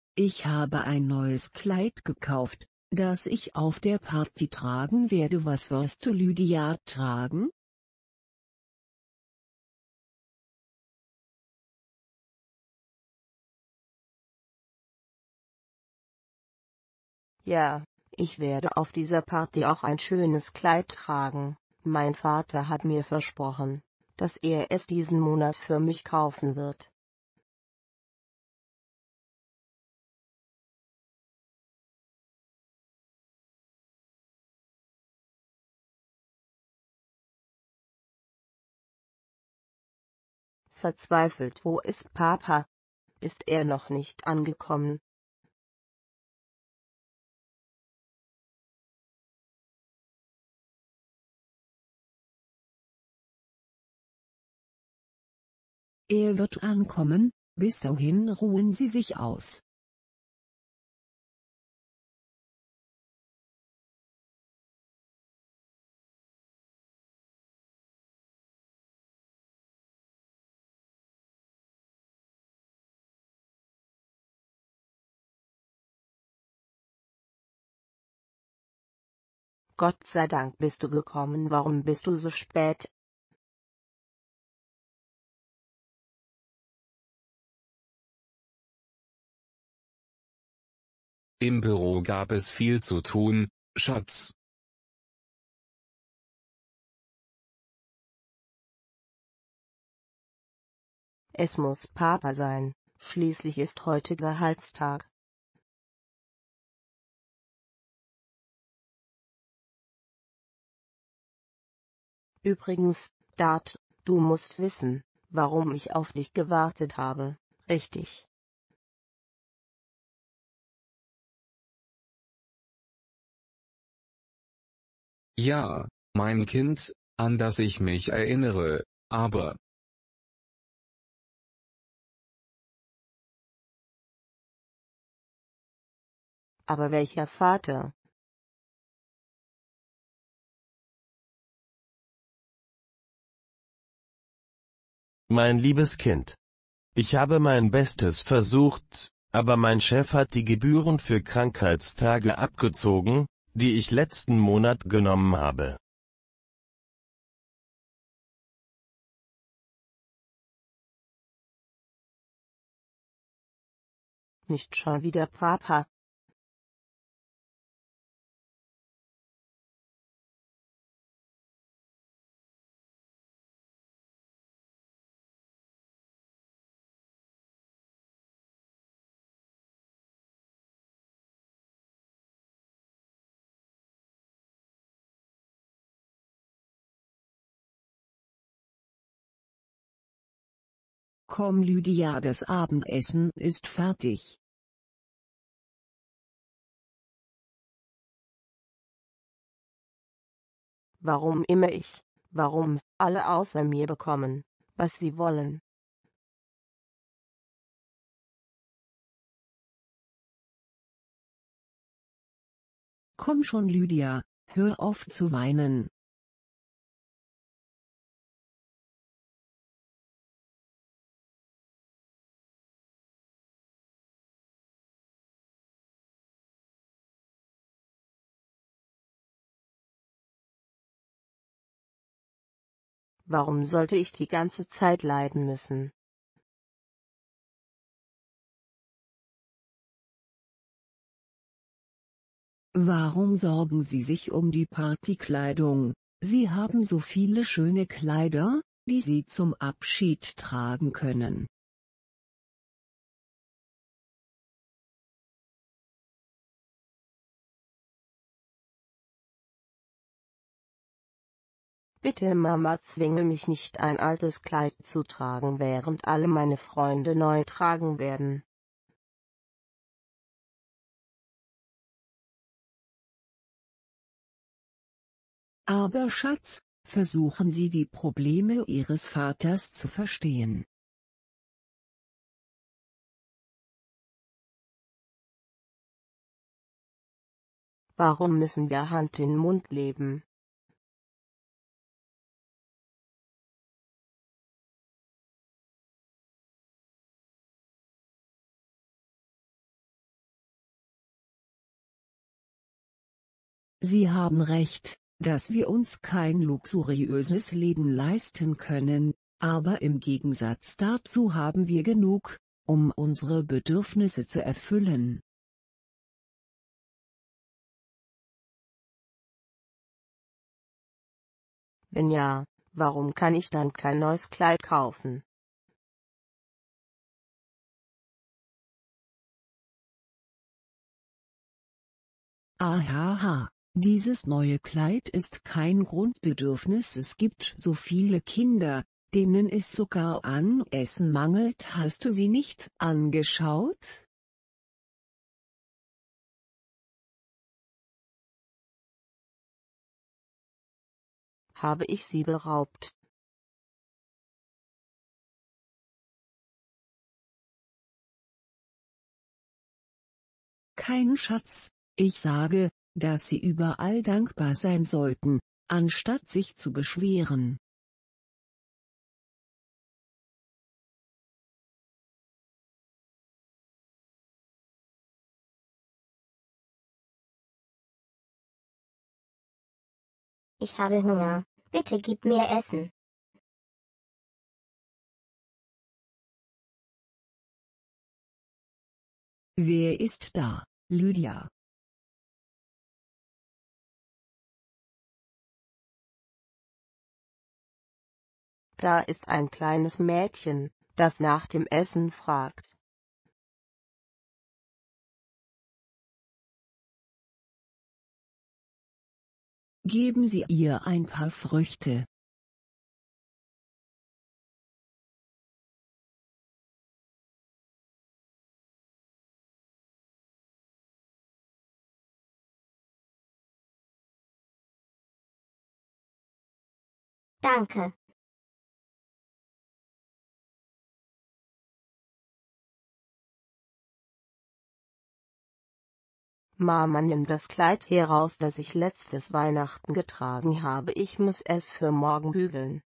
Ich habe ein neues Kleid gekauft, das ich auf der Party tragen werde. Was wirst du, Lydia, tragen? Ja, ich werde auf dieser Party auch ein schönes Kleid tragen. Mein Vater hat mir versprochen, dass er es diesen Monat für mich kaufen wird. Verzweifelt, wo ist Papa? Ist er noch nicht angekommen? Er wird ankommen, bis dahin ruhen Sie sich aus. Gott sei Dank bist du gekommen. Warum bist du so spät? Im Büro gab es viel zu tun, Schatz. Es muss Papa sein, schließlich ist heute Gehaltstag. Übrigens, Dad, du musst wissen, warum ich auf dich gewartet habe, richtig? Ja, mein Kind, an das ich mich erinnere, aber Aber welcher Vater? Mein liebes Kind. Ich habe mein Bestes versucht, aber mein Chef hat die Gebühren für Krankheitstage abgezogen, die ich letzten Monat genommen habe. Nicht schon wieder Papa. Komm, Lydia, das Abendessen ist fertig. Warum immer ich? Warum alle außer mir bekommen, was sie wollen? Komm schon, Lydia, hör auf zu weinen. Warum sollte ich die ganze Zeit leiden müssen? Warum sorgen Sie sich um die Partykleidung? Sie haben so viele schöne Kleider, die Sie zum Abschied tragen können. Bitte Mama, zwinge mich nicht ein altes Kleid zu tragen, während alle meine Freunde neu tragen werden. Aber Schatz, versuchen Sie die Probleme Ihres Vaters zu verstehen. Warum müssen wir Hand in Mund leben? Sie haben recht, dass wir uns kein luxuriöses Leben leisten können, aber im Gegensatz dazu haben wir genug, um unsere Bedürfnisse zu erfüllen. Wenn ja, warum kann ich dann kein neues Kleid kaufen? Ahaha, dieses neue Kleid ist kein Grundbedürfnis. Es gibt so viele Kinder, denen es sogar an Essen mangelt. Hast du sie nicht angeschaut? Habe ich sie beraubt? Kein Schatz, ich sage, dass sie überall dankbar sein sollten, anstatt sich zu beschweren. Ich habe Hunger. Bitte gib mir Essen. Wer ist da, Lydia? Da ist ein kleines Mädchen, das nach dem Essen fragt. Geben Sie ihr ein paar Früchte. Danke. Mama, nimm das Kleid heraus, das ich letztes Weihnachten getragen habe. Ich muss es für morgen bügeln.